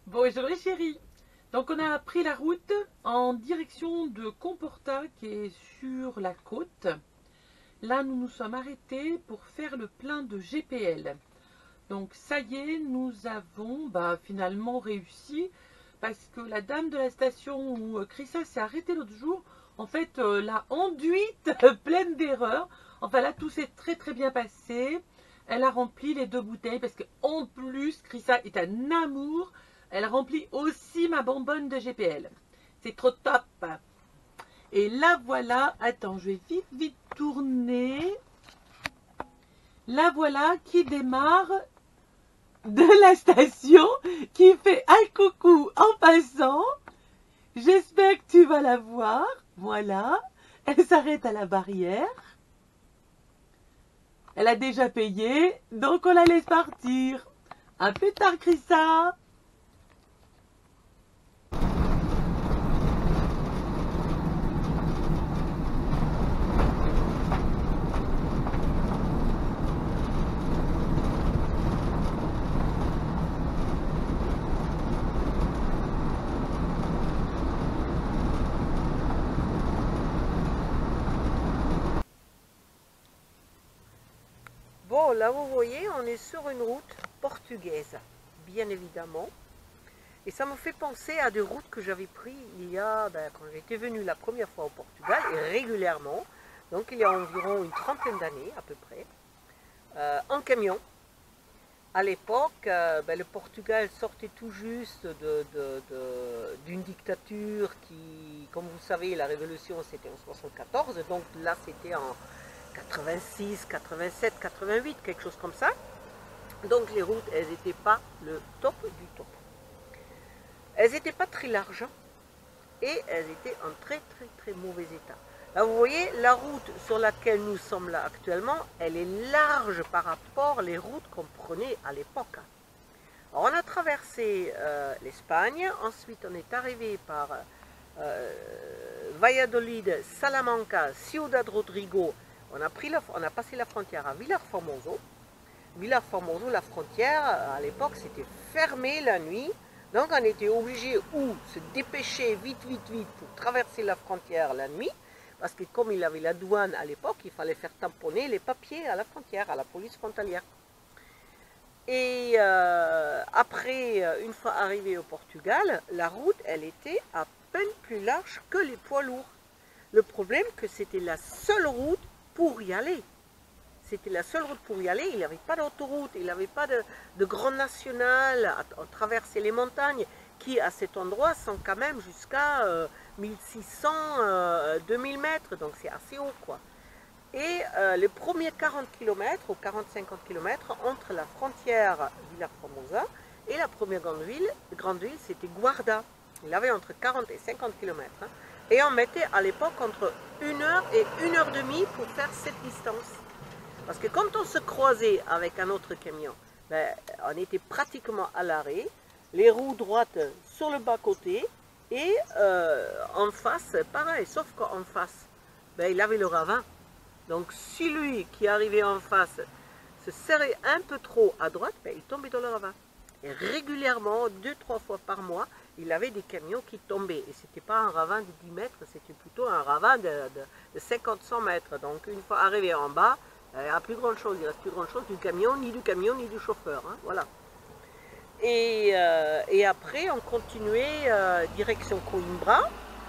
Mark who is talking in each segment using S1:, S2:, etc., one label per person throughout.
S1: Bonjour les chéris. Donc on a pris la route en direction de Comporta qui est sur la côte. Là nous nous sommes arrêtés pour faire le plein de GPL. Donc ça y est, nous avons finalement réussi parce que la dame de la station où Chrissa s'est arrêtée l'autre jour, en fait l'a enduite pleine d'erreurs. Enfin là tout s'est très bien passé. Elle a rempli les 2 bouteilles parce qu'en plus Chrissa est un amour. Elle remplit aussi ma bonbonne de GPL. C'est trop top. Et là voilà, attends, je vais vite tourner. La voilà qui démarre de la station, qui fait un coucou en passant. J'espère que tu vas la voir. Voilà, elle s'arrête à la barrière. Elle a déjà payé, donc on la laisse partir. À plus tard, Chrissa.
S2: Bon, là vous voyez, on est sur une route portugaise, bien évidemment. Et ça me fait penser à des routes que j'avais prises il y a, quand j'étais venue la première fois au Portugal, et régulièrement, donc il y a environ une trentaine d'années à peu près, en camion. À l'époque, le Portugal sortait tout juste d'une dictature qui, comme vous savez, la révolution c'était en 74, donc là c'était en 86, 87, 88, quelque chose comme ça. Donc les routes, elles n'étaient pas le top du top. Elles n'étaient pas très larges et elles étaient en très mauvais état. Là vous voyez, la route sur laquelle nous sommes là actuellement, elle est large par rapport aux routes qu'on prenait à l'époque. Alors on a traversé l'Espagne, ensuite on est arrivé par Valladolid, Salamanca, Ciudad Rodrigo. On a passé la frontière à Vilarformoso. Vilarformoso, la frontière, à l'époque, c'était fermé la nuit. Donc on était obligé ou se dépêcher vite pour traverser la frontière la nuit. Parce que comme il avait la douane à l'époque, il fallait faire tamponner les papiers à la frontière, à la police frontalière. Et après, une fois arrivé au Portugal, la route, elle était à peine plus large que les poids lourds. Le problème, que c'était la seule route pour y aller. C'était la seule route pour y aller, il n'y avait pas d'autoroute, il n'y avait pas de grand national à traverser les montagnes, qui à cet endroit sont quand même jusqu'à 1600, 2000 mètres, donc c'est assez haut quoi. Et les premiers 40 km ou 40-50 km entre la frontière Vilarformosa et la première grande ville c'était Guarda. Il avait entre 40 et 50 km. Hein. Et on mettait à l'époque entre 1 heure et 1 heure demie pour faire cette distance. Parce que quand on se croisait avec un autre camion, on était pratiquement à l'arrêt, les roues droites sur le bas-côté, et en face, pareil, sauf qu'en face, il avait le ravin. Donc si lui qui arrivait en face se serrait un peu trop à droite, il tombait dans le ravin. Et régulièrement, 2-3 fois par mois, il avait des camions qui tombaient. Et ce n'était pas un ravin de 10 mètres, c'était plutôt un ravin de 50-100 mètres. Donc une fois arrivé en bas, il n'y a plus grand chose, il ne reste plus grand chose du camion, ni du chauffeur. Hein, voilà. Et après, on continuait direction Coimbra.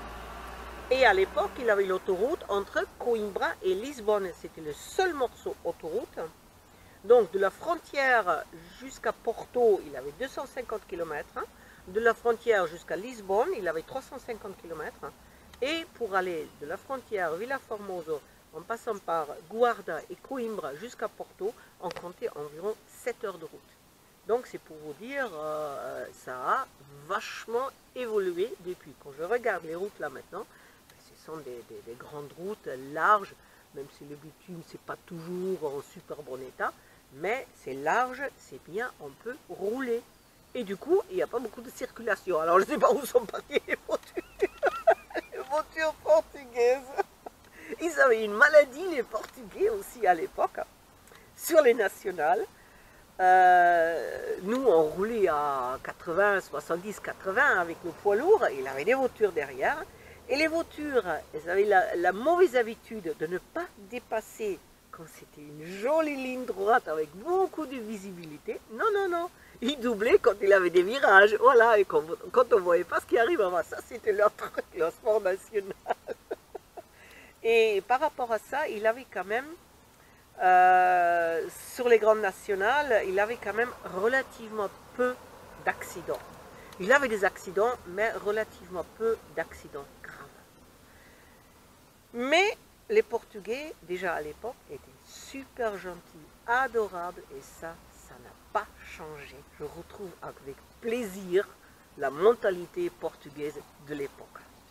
S2: Et à l'époque, il avait l'autoroute entre Coimbra et Lisbonne. C'était le seul morceau autoroute. Donc de la frontière jusqu'à Porto, il avait 250 km. De la frontière jusqu'à Lisbonne, il avait 350 km. Et pour aller de la frontière Vilarformoso, en passant par Guarda et Coimbra jusqu'à Porto, on comptait environ 7 heures de route. Donc c'est pour vous dire, ça a vachement évolué depuis. Quand je regarde les routes là maintenant, ce sont des grandes routes larges, même si le bitume c'est pas toujours en super bon état, mais c'est large, c'est bien, on peut rouler. Et du coup, il n'y a pas beaucoup de circulation. Alors je ne sais pas où sont parties les voitures portugaises. Ils avaient une maladie, les Portugais aussi à l'époque, sur les nationales. nous, on roulait à 80, 70, 80 avec nos poids lourds. Il avait des voitures derrière. Et les voitures, elles avaient la mauvaise habitude de ne pas dépasser quand c'était une jolie ligne droite avec beaucoup de visibilité. Non, non, non. Ils doublaient quand il avait des virages. Voilà, et quand on ne voyait pas ce qui arrive avant ça, c'était leur truc, leur sport national. Et par rapport à ça, il avait quand même, sur les grandes nationales, il avait quand même relativement peu d'accidents. Il avait des accidents, mais relativement peu d'accidents graves. Mais les Portugais, déjà à l'époque, étaient super gentils, adorables, et ça n'a pas changé. Je retrouve avec plaisir la mentalité portugaise de l'époque.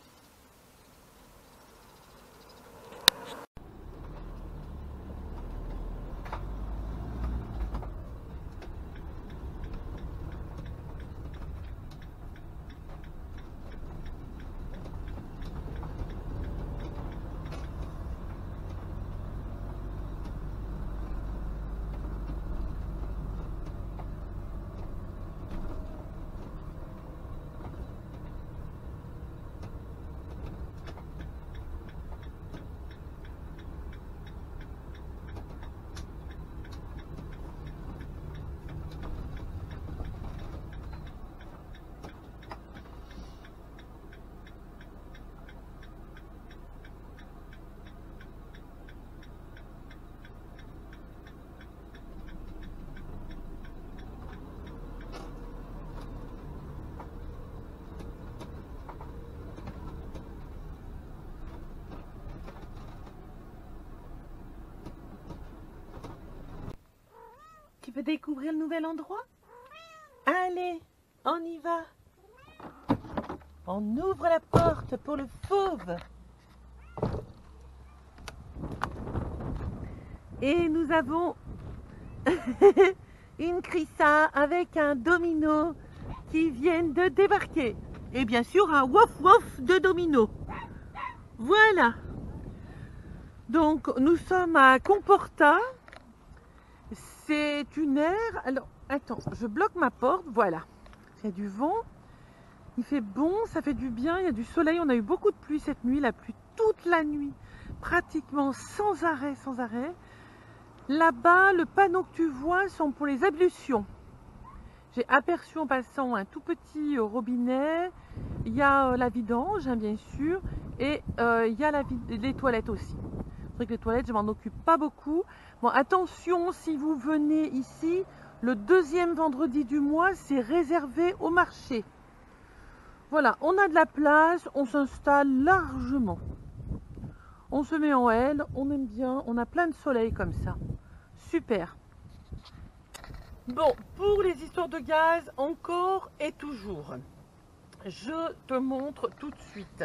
S1: Tu veux découvrir le nouvel endroit? Allez, on y va. On ouvre la porte pour le fauve. Et nous avons une crissa avec un domino qui viennent de débarquer. Et bien sûr un wouf wouf de domino. Voilà. Donc nous sommes à Comporta. C'est une aire. Alors, attends, je bloque ma porte. Voilà. Il y a du vent. Il fait bon, ça fait du bien. Il y a du soleil. On a eu beaucoup de pluie cette nuit. La pluie toute la nuit. Pratiquement sans arrêt, sans arrêt. Là-bas, le panneau que tu vois sont pour les ablutions. J'ai aperçu en passant un tout petit robinet. Il y a la vidange, hein, bien sûr. Et il y a les toilettes aussi. C'est vrai que les toilettes, je m'en occupe pas beaucoup. Bon, attention, si vous venez ici, le deuxième vendredi du mois, c'est réservé au marché. Voilà, on a de la place, on s'installe largement. On se met en L, on aime bien, on a plein de soleil comme ça. Super. Bon, pour les histoires de gaz, encore et toujours. Je te montre tout de suite.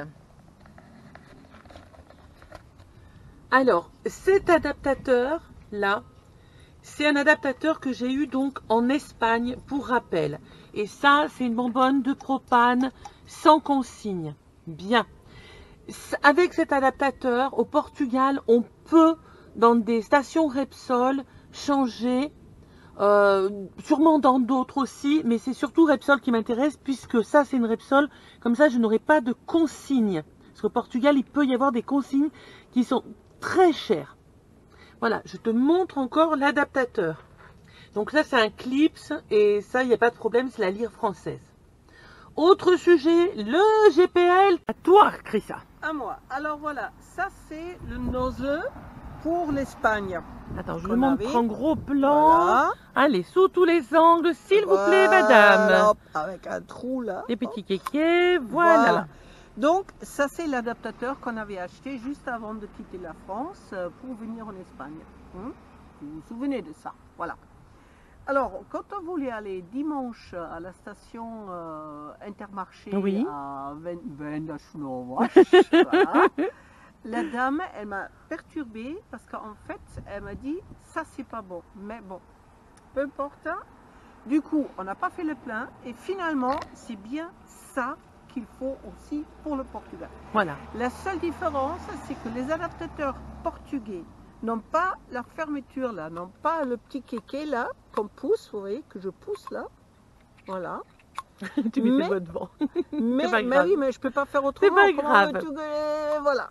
S1: Alors, cet adaptateur là, c'est un adaptateur que j'ai eu donc en Espagne pour rappel. Et ça, c'est une bonbonne de propane sans consigne. Bien. Avec cet adaptateur, au Portugal, on peut, dans des stations Repsol, changer, sûrement dans d'autres aussi, mais c'est surtout Repsol qui m'intéresse, puisque ça, c'est une Repsol. Comme ça, je n'aurai pas de consigne. Parce qu'au Portugal, il peut y avoir des consignes qui sont très chères. Voilà, je te montre encore l'adaptateur. Donc ça, c'est un clips, et ça, il n'y a pas de problème, c'est la lyre française. Autre sujet, le GPL. À toi, Crissa.
S2: À moi. Alors voilà, ça c'est le nozzle pour l'Espagne.
S1: Attends, je vous montre en gros plan.
S2: Voilà.
S1: Allez, sous tous les angles, s'il vous plaît, madame.
S2: Hop, avec un trou là.
S1: Les petits kékés, voilà.
S2: Donc, ça c'est l'adaptateur qu'on avait acheté juste avant de quitter la France pour venir en Espagne. Vous vous souvenez de ça? Voilà. Alors, quand on voulait aller dimanche à la station Intermarché
S1: oui,
S2: à Vendaș-Novaș, voilà, la dame, elle m'a perturbée parce qu'en fait, elle m'a dit, ça c'est pas bon, mais bon, peu importe. Du coup, on n'a pas fait le plein et finalement, c'est bien ça qu'il faut aussi pour le Portugal.
S1: Voilà.
S2: La seule différence, c'est que les adaptateurs portugais n'ont pas la fermeture là, n'ont pas le petit kéké là, qu'on pousse, vous voyez, que je pousse là. Voilà.
S1: Tu mets tes doigts devant.
S2: Mais
S1: grave.
S2: oui, mais je peux pas faire autrement.
S1: C'est pas grave.
S2: Voilà.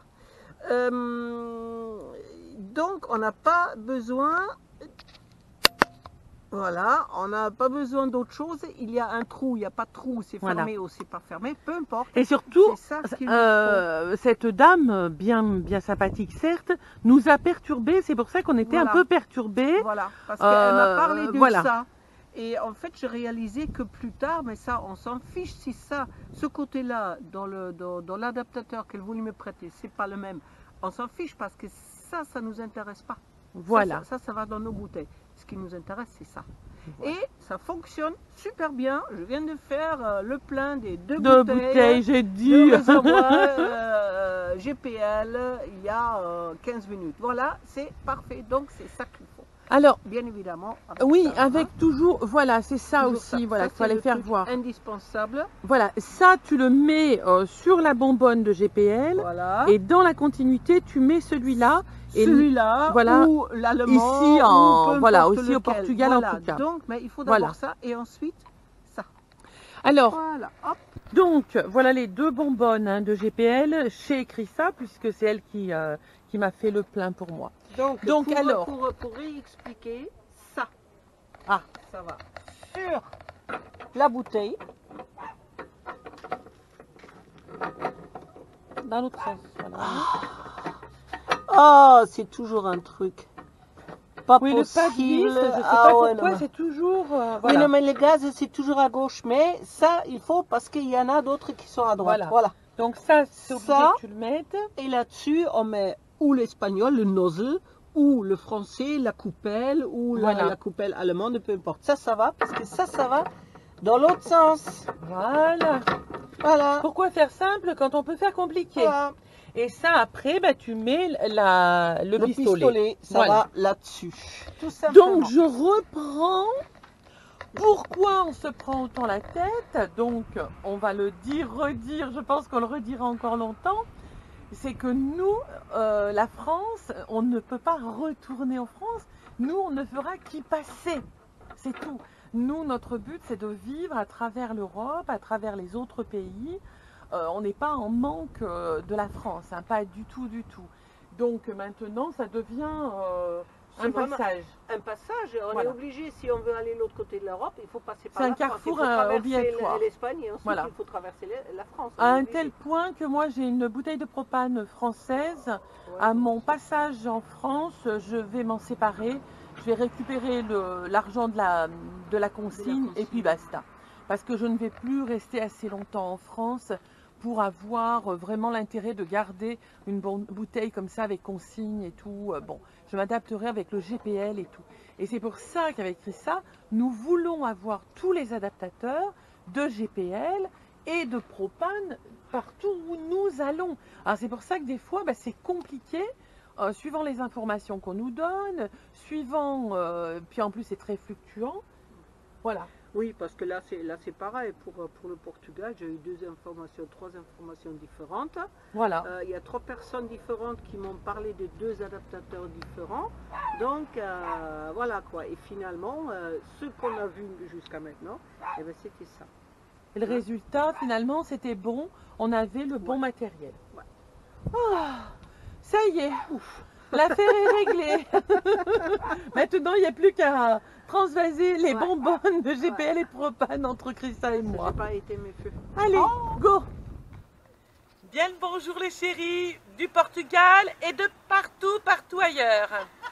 S2: Donc, on n'a pas besoin... Voilà, on n'a pas besoin d'autre chose. Il y a un trou, il n'y a pas de trou, c'est fermé ou c'est pas fermé, peu importe.
S1: Et surtout,
S2: ça qu'il faut.
S1: cette dame, bien sympathique certes, nous a perturbés. C'est pour ça qu'on était un peu perturbés.
S2: Voilà, parce qu'elle m'a parlé de
S1: voilà.
S2: ça. Et en fait, j'ai réalisé que plus tard, mais ça, on s'en fiche si ça, ce côté-là, dans l'adaptateur qu'elle voulait me prêter, c'est pas le même. On s'en fiche parce que ça nous intéresse pas.
S1: Voilà.
S2: Ça va dans nos bouteilles. Ce qui nous intéresse, c'est ça.
S1: Voilà.
S2: Et ça fonctionne super bien. Je viens de faire le plein des deux
S1: bouteilles, j'ai dit.
S2: GPL il y a 15 minutes. Voilà, c'est parfait. Donc, c'est ça qu'il faut.
S1: Alors,
S2: bien évidemment.
S1: Oui,
S2: ça,
S1: avec toujours, voilà, c'est ça
S2: toujours
S1: aussi,
S2: ça.
S1: voilà, qu'il fallait faire voir.
S2: Indispensable.
S1: Voilà, ça, tu le mets sur la bonbonne de GPL.
S2: Voilà.
S1: Et dans la continuité, tu mets celui-là.
S2: Celui-là,
S1: voilà,
S2: ou l'allemand,
S1: ici, voilà, aussi
S2: lequel.
S1: au Portugal
S2: voilà.
S1: en tout cas.
S2: Donc, mais il faut d'abord ça et ensuite ça.
S1: Alors,
S2: voilà, hop.
S1: Donc, voilà les deux bonbonnes de GPL chez Chrissa, puisque c'est elle qui m'a fait le plein pour moi.
S2: Donc alors, pour réexpliquer, ça, ça va sur la bouteille.
S1: Dans l'autre sens, voilà.
S2: Oh, c'est toujours un truc. Pas
S1: oui,
S2: possible.
S1: Le pas de vis, je sais pas pourquoi, c'est toujours... voilà.
S2: Oui, non, mais le gaz, c'est toujours à gauche. Mais ça, il faut parce qu'il y en a d'autres qui sont à droite. Voilà.
S1: Donc ça, c'est obligé que tu le mettes.
S2: Et là-dessus, on met ou l'espagnol, le nozzle, ou le français, la coupelle, ou la coupelle allemande, peu importe. Ça va, parce que ça va dans l'autre sens. Voilà. Pourquoi faire simple quand on peut faire compliqué? Voilà.
S1: Et ça, après, bah, tu mets le pistolet.
S2: Ça va là-dessus. Tout simplement.
S1: Donc, je reprends. Pourquoi on se prend autant la tête? Donc, on va le redire, je pense qu'on le redira encore longtemps. C'est que nous, la France, on ne peut pas retourner en France. Nous, on ne fera qu'y passer. C'est tout. Nous, notre but, c'est de vivre à travers l'Europe, à travers les autres pays. On n'est pas en manque de la France, hein, pas du tout, du tout. Donc maintenant, ça devient un passage.
S2: Un passage, on est obligé, si on veut aller de l'autre côté de l'Europe, il faut passer par la France.
S1: C'est un carrefour obligatoire.
S2: L'Espagne et ensuite il faut traverser la France.
S1: À un tel point que moi, j'ai une bouteille de propane française. À mon passage en France, je vais m'en séparer. Je vais récupérer l'argent de la consigne et puis basta. Parce que je ne vais plus rester assez longtemps en France pour avoir vraiment l'intérêt de garder une bouteille comme ça avec consigne et tout. Bon, je m'adapterai avec le GPL et tout. Et c'est pour ça qu'avec Chrissa, nous voulons avoir tous les adaptateurs de GPL et de propane partout où nous allons. Alors c'est pour ça que des fois, bah, c'est compliqué, suivant les informations qu'on nous donne, suivant, puis en plus c'est très fluctuant. Voilà.
S2: Oui, parce que là c'est pareil. Pour le Portugal, j'ai eu 3 informations différentes.
S1: Voilà.
S2: Il y a 3 personnes différentes qui m'ont parlé de 2 adaptateurs différents. Donc voilà quoi. Et finalement, ce qu'on a vu jusqu'à maintenant, eh ben, c'était ça.
S1: Et le résultat, finalement, c'était bon. On avait le bon matériel.
S2: Ouais.
S1: Oh, ça y est. L'affaire est réglée. Maintenant, il n'y a plus qu'à transvaser les bonbonnes de GPL et propane entre Chrissa et moi.
S2: Ça n'a pas été mes feux.
S1: Allez, go. Bien le bonjour les chéris du Portugal et de partout ailleurs.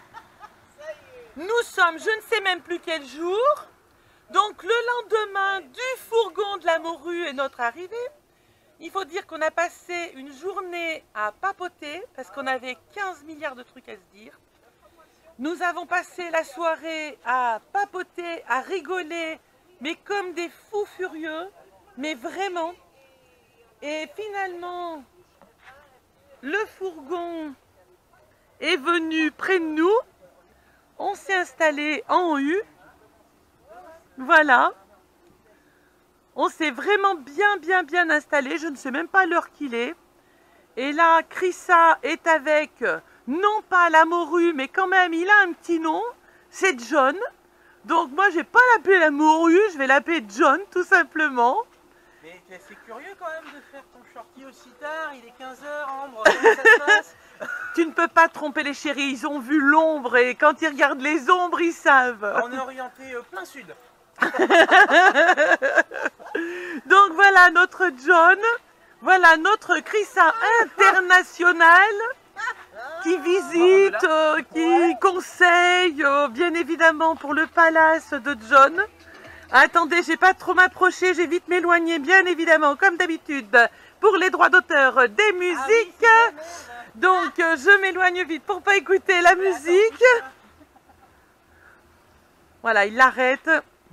S1: Nous sommes, je ne sais même plus quel jour. Donc le lendemain du fourgon de la morue et notre arrivée. Il faut dire qu'on a passé une journée à papoter parce qu'on avait 15 milliards de trucs à se dire. Nous avons passé la soirée à papoter, à rigoler, mais comme des fous furieux, mais vraiment. Et finalement, le fourgon est venu près de nous. On s'est installé en U. Voilà. On s'est vraiment bien installé. Je ne sais même pas l'heure qu'il est. Et là, Chrissa est avec non pas la morue, mais quand même, il a un petit nom, c'est John. Donc moi, je vais pas l'appeler la morue, je vais l'appeler John, tout simplement.
S3: Mais c'est curieux quand même de faire ton shorty aussi tard, il est 15 h, Ambre, comment ça se passe?
S1: Tu ne peux pas tromper les chéris, ils ont vu l'ombre et quand ils regardent les ombres, ils savent.
S3: On est orienté plein sud.
S1: Donc voilà notre John, voilà notre Chrissa international qui visite, qui conseille, bien évidemment pour le palace de John. Attendez, je vais pas trop m'approcher, j'ai vite m'éloigner, bien évidemment, comme d'habitude, pour les droits d'auteur des musiques. Donc je m'éloigne vite pour pas écouter la musique. Voilà, il l'arrête.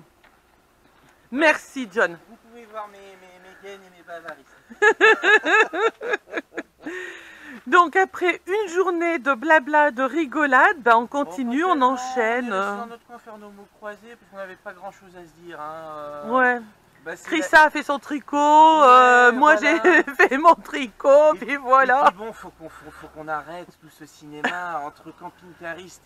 S1: Merci John.
S3: Vous pouvez voir mes gaines et mes bavards ici.
S1: Donc après une journée de blabla, de rigolade, ben on continue, on enchaîne.
S3: On est resté dans notre coin faire nos mots croisés parce qu'on n'avait pas grand chose à se dire. Hein.
S1: Ouais.
S3: Bah,
S1: Chrissa a fait son tricot,
S3: Ouais,
S1: moi
S3: voilà.
S1: j'ai fait mon tricot, puis voilà.
S3: Et puis bon, faut qu'on arrête tout ce cinéma entre camping-caristes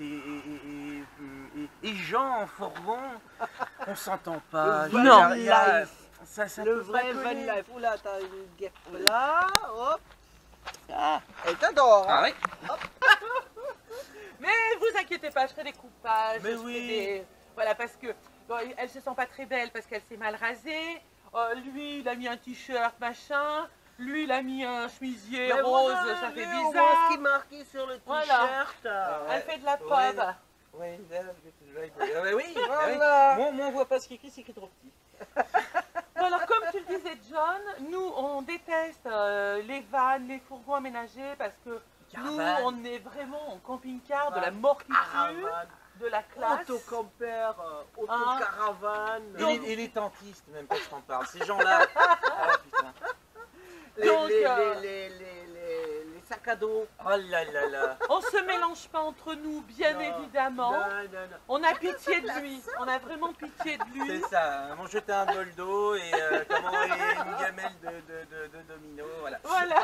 S3: et gens en fourgon. On s'entend pas.
S2: Le
S1: Non.
S2: van life.
S3: Ça
S2: Le
S3: peut
S2: vrai
S3: pas
S2: van
S3: coller.
S2: life. Oula, t'as une guêpe là, hop. Ah, elle t'adore.
S3: Ah
S2: Hein.
S3: oui.
S1: Mais vous inquiétez pas, je ferai des coupages.
S3: Mais
S1: je ferai
S3: oui.
S1: des... Voilà, parce que bon, elle se sent pas très belle parce qu'elle s'est mal rasée. Lui, il a mis un t-shirt, machin. Lui, il a mis un chemisier
S2: Mais
S1: rose,
S2: voilà,
S1: ça fait
S2: lui, on voit
S1: bizarre.
S2: ce qui est marqué sur le
S1: Voilà.
S2: t-shirt.
S1: Elle fait de la pub.
S3: Ouais. Ouais, oui,
S2: Voilà.
S3: Moi, on voit pas ce qui est écrit, c'est écrit trop petit.
S1: Bon, alors, comme tu le disais, John, nous, on déteste les vannes, les fourgons aménagés parce que nous,
S3: Caravane.
S1: on est vraiment en camping-car de la mort qui tue,
S2: Caravane,
S1: de la classe.
S2: autocamper, autocaravane.
S3: Et les tentistes, même pas je t'en parle. Ces gens-là. Ah putain.
S1: Donc,
S2: Les sacs à dos.
S3: Oh là là là.
S1: On se mélange pas entre nous, bien
S2: Non,
S1: évidemment.
S2: non.
S1: On a pitié de lui. On a vraiment pitié de lui.
S3: C'est ça. M'ont jeté un bol d'eau et une gamelle de domino. Voilà.
S1: Voilà.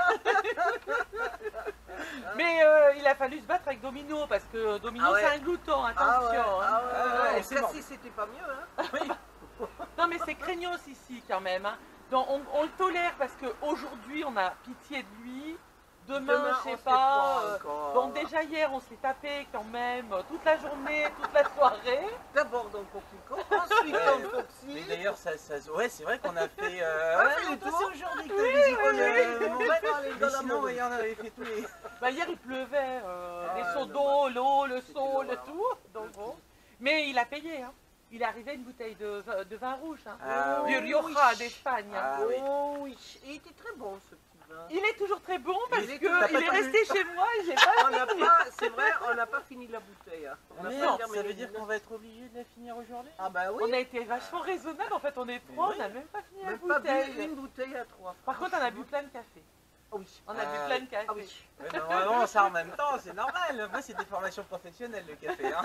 S1: Mais il a fallu se battre avec Domino parce que Domino
S2: Ah ouais.
S1: c'est un glouton, attention.
S2: Ah ouais,
S1: hein.
S3: Ah ouais,
S2: Et
S3: c'est
S2: ça,
S3: bon.
S2: si c'était pas mieux, hein.
S3: Oui.
S1: Non mais c'est craignos ici quand même. Hein. Donc on le tolère parce qu'aujourd'hui on a pitié de lui. Demain,
S2: Demain,
S1: je
S2: on
S1: sais
S2: sait
S1: pas.
S2: pas encore.
S1: Donc déjà hier on s'est tapé quand même toute la journée, toute la soirée.
S2: D'abord dans le Coquelicot, ensuite dans le
S3: Mais
S2: Foxy.
S3: d'ailleurs, ouais, c'est vrai qu'on a fait.
S2: fait le
S3: toi,
S2: tour.
S3: c'est aujourd'hui que t'as visité.
S2: On va aller
S3: Mais
S2: dans la
S3: sinon,
S2: morue.
S3: ouais, on avait fait tous les.
S1: Bah hier il pleuvait, les
S2: Ah,
S1: seaux
S2: non,
S1: d'eau, l'eau, le
S2: c'était
S1: seau, le
S2: l'horreur.
S1: tout. Donc bon. Mais il a payé. Hein. Il est arrivé une bouteille de vin rouge. Hein.
S3: Ah
S1: Du
S3: oui.
S1: Rioja d'Espagne. hein.
S3: Ah oui.
S2: Oh oui, il était très bon ce petit vin.
S1: Il est toujours très bon parce
S2: Il est-
S1: qu'il
S2: t'as pas
S1: est
S2: vu.
S1: resté chez moi et j'ai pas
S2: On n'a pas, c'est vrai, on n'a pas fini la bouteille. Hein. On n'a
S3: Mais
S2: pas
S3: non,
S2: terminé
S3: ça veut dire
S2: le-
S3: qu'on va être obligé de la finir aujourd'hui.
S2: Ah bah oui,
S1: On a été vachement raisonnable, en fait on est trois,
S3: oui.
S1: on n'a même pas fini la
S2: même pas
S1: bouteille.
S2: bu une bouteille à trois.
S1: Par contre on a bu plein de café.
S2: Ah oui.
S1: On a
S3: Ah
S1: bu plein de café.
S2: Ah oui.
S3: Ouais, normalement, ça en même temps, c'est normal. Moi, c'est des formations professionnelles, le café. Hein.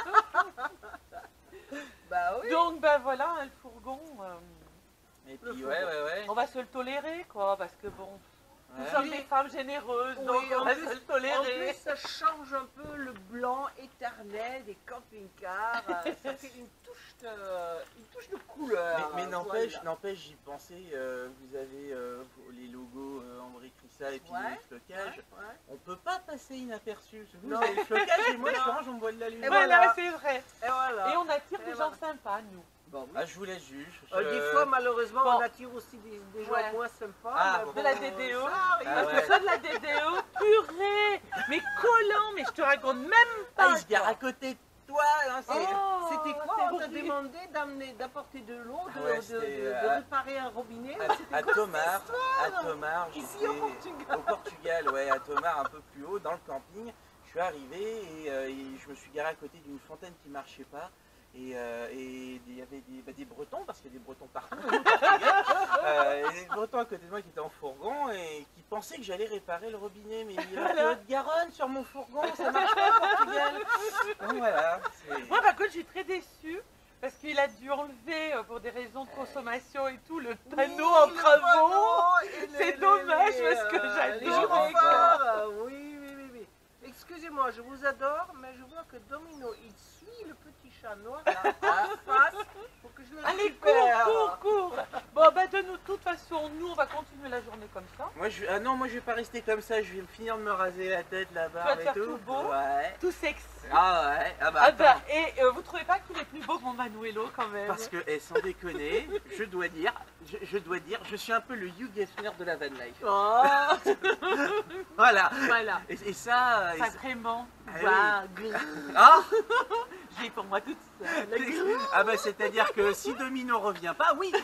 S2: Bah oui.
S1: Donc ben voilà, hein, le fourgon,
S3: Et puis, ouais.
S1: on va se le tolérer quoi, parce que bon, nous
S3: Ouais.
S1: sommes des femmes généreuses,
S2: Oui,
S1: donc on
S2: en
S1: va
S2: plus-
S1: se le
S2: En
S1: tolérer.
S2: plus, ça change un peu le blanc éternel des camping-cars. Ça fait une touche de couleur.
S3: Mais
S2: voilà.
S3: n'empêche, j'y pensais, vous avez les logos Ambry Crissa et puis
S2: Ouais,
S3: les flocages.
S2: Ouais.
S3: On peut pas passer inaperçu. Vous
S2: Non.
S3: avez le flocage et moi, je
S2: Non.
S3: range, on boit de la lumière.
S2: Et
S1: Voilà,
S2: voilà.
S1: c'est vrai.
S2: Et voilà.
S1: Et on attire
S2: Et
S1: des
S2: voilà.
S1: gens sympas, nous.
S2: Bon, oui.
S3: Ah, je vous laisse juge.
S2: Des fois, malheureusement,
S1: Bon.
S2: on attire aussi des gens
S1: Ouais.
S2: moins sympas.
S3: Ah,
S2: mais
S3: bon.
S1: De la DDO.
S2: ça arrive.
S3: Ah
S1: Parce
S3: ouais.
S1: que ça de la DDO, purée, mais collant, mais je te raconte même
S3: Ah,
S1: pas.
S3: il se gare
S1: quoi.
S3: à côté de toi. Hein, c'est...
S1: Oh,
S2: C'était quoi?
S1: c'est
S2: On t'a
S1: horrible.
S2: demandé d'apporter de l'eau,
S3: Ouais, c'était,
S2: de réparer un robinet. C'était
S3: À
S2: quoi
S3: Tomar,
S2: cette histoire Ici,
S3: j'étais
S2: au Portugal.
S3: au Portugal, ouais, à Tomar, un peu plus haut, dans le camping. Je suis arrivé et je me suis garé à côté d'une fontaine qui marchait pas. Et il y avait des Bretons, parce qu'il y a des Bretons partout. au Portugal. Et des Bretons à côté de moi qui étaient en fourgon et qui pensaient que j'allais réparer le robinet. Mais il y avait Haute-Garonne sur mon fourgon, ça marche pas au Portugal. Donc voilà.
S1: Moi, par contre, je suis très déçue parce qu'il a dû enlever, pour des raisons de consommation et tout, le panneau en
S2: Oui, le
S1: travaux.
S2: panneau et
S1: C'est dommage parce que
S2: les
S1: j'adore.
S2: gyrophares, oui. Excusez excusez-moi, je vous adore, mais je vois que Domino, il suit le petit chat noir là, en face pour que je le
S1: Allez,
S2: récupère.
S1: cours. Bon, bah de toute façon, nous, on va continuer la journée comme ça.
S3: Moi, ah non, moi je vais pas rester comme ça, je vais finir de me raser la tête, la
S1: Tu vas
S3: barbe
S1: te
S3: et
S1: faire
S3: tout.
S1: tout beau.
S3: Ouais.
S1: Tout sexy.
S3: Ah ouais, ah bah
S1: Ah
S3: attends.
S1: bah, et vous trouvez pas qu'il est plus beau que mon Manuelo quand même?
S3: Parce que, sans déconner, je dois dire, je suis un peu le Hugh Hefner de la van life.
S1: Oh,
S3: Voilà.
S1: voilà.
S3: Et ça...
S1: Sacrément.
S3: Ah
S1: Waouh.
S3: Ah
S1: J'ai pour moi toute seule.
S3: Ah bah c'est-à-dire que si Domino revient pas, oui.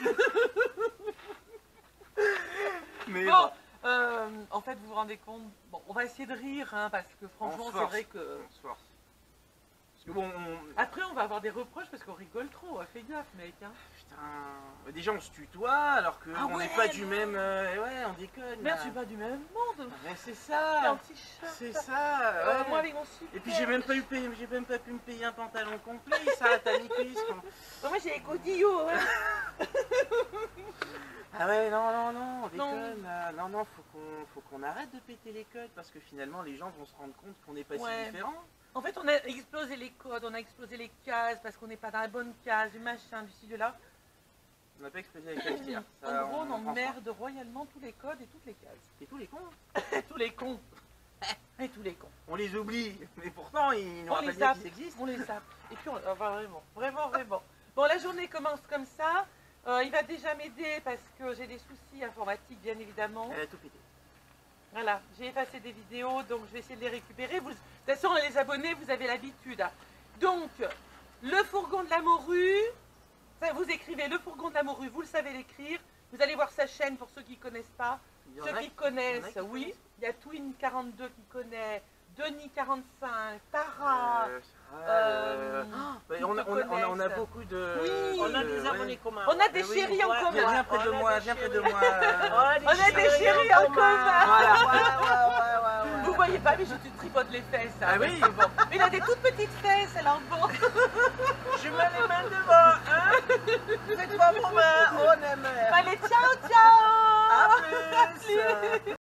S3: Mais
S1: Bon, en fait, vous vous rendez compte, bon, on va essayer de rire, hein, parce que franchement,
S3: On se
S1: c'est
S3: force.
S1: vrai que...
S3: On se force. Parce que bon,
S1: Après, on va avoir des reproches parce qu'on rigole trop, fais gaffe, mec. Hein.
S3: putain, déjà on se tutoie alors que
S1: Ah
S3: on n'est
S1: ouais,
S3: pas du même... ouais, on déconne.
S1: Merde,
S3: là.
S1: je suis pas du même monde.
S3: Mais c'est
S1: T'es un
S3: ça.
S1: petit chat.
S3: C'est ça. Ouais.
S1: Moi, avec mon super...
S3: Et puis j'ai même pas pu me payer un pantalon complet, ça t'as mis cuisse.
S1: Moi, j'ai les godillots, hein.
S3: Ah ouais, non, on déconne. Là. Non, faut qu'on arrête de péter les codes parce que finalement les gens vont se rendre compte qu'on n'est pas
S1: Ouais.
S3: si différents.
S1: En fait, on a explosé les codes, on a explosé les cases parce qu'on n'est pas dans la bonne case, du machin, du ci, de là.
S3: On n'a pas explosé avec la
S1: En gros, on emmerde royalement tous les codes et toutes les cases.
S3: Et tous les cons,
S1: Tous les cons. Et tous les cons.
S3: on les oublie, mais pourtant ils nous
S1: On
S3: rappellent
S1: les
S3: bien
S1: zappe,
S3: qu'ils existent.
S1: on les zappe. Et puis, vraiment. Bon, la journée commence comme ça. Il va déjà m'aider parce que j'ai des soucis informatiques, bien évidemment.
S3: Elle a tout pété.
S1: Voilà, j'ai effacé des vidéos, donc je vais essayer de les récupérer. De toute façon, les abonnés, vous avez l'habitude. Donc, le fourgon de la morue, ça, vous écrivez le fourgon de la morue, vous le savez l'écrire. Vous allez voir sa chaîne pour ceux qui ne connaissent pas.
S3: Il y en
S1: Ceux
S3: a
S1: qui
S3: qui
S1: connaissent,
S3: connaissent.
S1: oui. Il y a Twin42 qui connaît, Denis45, Tara.
S3: Ouais, on a beaucoup de...
S1: Oui.
S2: On a des
S3: ouais.
S2: abonnés communs.
S1: On a des
S3: oui,
S1: chéris en
S2: ouais.
S1: commun.
S3: Viens près de moi, viens près de moi.
S1: On a des chéris en commun.
S3: Voilà.
S2: Ouais.
S1: Vous voyez pas, mais je te tripote les fesses. Hein,
S3: Ah oui.
S1: c'est bon. Mais il a des toutes petites fesses, alors bon.
S2: Je mets les mains devant, hein. Faites pas vos mains, on aime.
S1: Allez, ciao, ciao.
S2: À plus.